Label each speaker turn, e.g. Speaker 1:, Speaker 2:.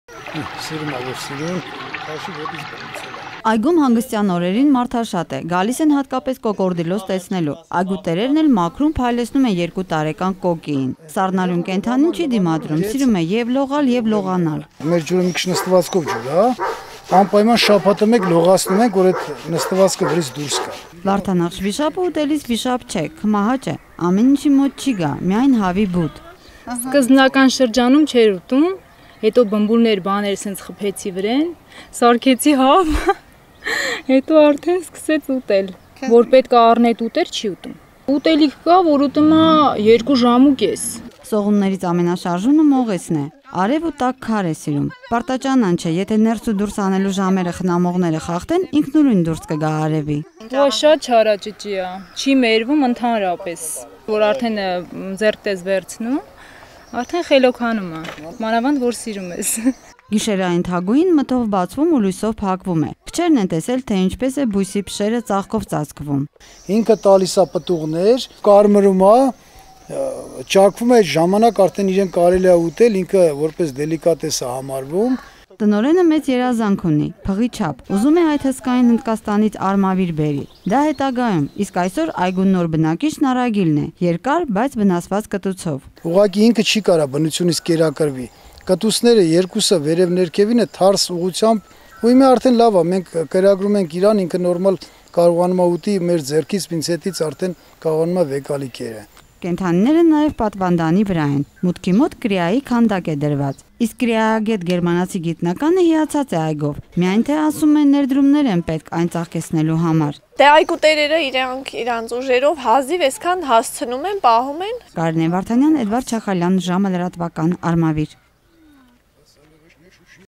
Speaker 1: Այգում հանգստյան օրերին մարդաշատ է, գալիս են հատկապես կոկորդիլոս տեսնելու, այգու տերերն էլ մաքրում փայլեցնում են 2 տարեկան կոկիին, սառնալուն կենդանին չի դիմադրում, սիրում է և լողալ և լողանալ։
Speaker 2: Մեր ջուրը մի քիչ նստվածքով ջուր, հա, անպայման շաբաթը մեկ լողացնում ենք, որ այդ նստվածքը վրից դուրս գա։
Speaker 1: Վարդանախշ վիշապը ուտելիս վիշապ չէ, քմահաճ է, ամեն ինչի մոտ չի գա, միայն հավի բուտ։
Speaker 3: Սկզբնական շրջանում չէր ուտում, հետո բմբուլներ բաներ սենց խփեցի վրեն, սարքեցի հավ, հետո արդեն սկսեց ուտել, որ պետք է առնետ ուտեր չի ուտում։ Ուտելիք կա, որ ուտում է 2 ժամուկես։
Speaker 1: Սողուններից ամենաշարժունը մողեսն է, արև ու տաք քար է սիրում, պարտաճանան չէ, եթե ներս ու դուրս անելու ժամերը խնամողները խախտեն, ինքնուրույն դուրս կգա արևի։
Speaker 3: Ոչ շատ չարաճճի է, չի մերվում ընդհանրապես, որ արդեն ձեռքտես վերցնում, արդեն խելոքանում է, մանավանդ որ սիրում ես։
Speaker 1: Գիշերային թագուհին մտով բացվում ու լույսով փակվում է, փչերն են տեսել, թե ինչպես է բույսի փշերը ծաղկով ծածկվում։
Speaker 2: Ինքը տալիս է պտուղներ, կարմրում է, ճարպվում է, այդ ժամանակ արդեն իրեն կարելի է ուտել, ինքը որպես դելիկատես է համարվում։
Speaker 1: Տնօրենը մեծ երազանք ունի, փղի չափ, ուզում է այդ հսկային Հնդկաստանից արմավիր բերի։ Դա հետագայում, իսկ այսօր այգու նոր բնակիչն Արագիլն է, երկար, բայց վնասված կտուցով։
Speaker 2: Ուղղակի ինքը չի կարա բնությունից կերակրվի։ Կտուցները երկուսը վերև ներքևին է թարս ուղությամբ, ու հիմա արդեն լավ է, մենք կերակրում ենք իրան, ինքը նորմալ կարողանում է ուտի մեր ձեռքից, պինցետից արդեն կարողանում է վեկալի կերը։
Speaker 1: Կենդանիները նաև պատվանդանի վրա են, մուտքի մոտ կրիայի քանդակ է դրված, իսկ կրիայագետ գերմանացի գիտնականը հիացած է այգով, միայն թե ասում են ներդրումներ են պետք այն ծաղկեցնելու համար։
Speaker 4: Դե այգու տերերը իրանց ուժերով հազիվ այսքան հասցնում են, պահում են։
Speaker 1: Կարինե Վարդանյան, Էդվարդ Չախալյան, ժամը լրատվական, Արմավիր։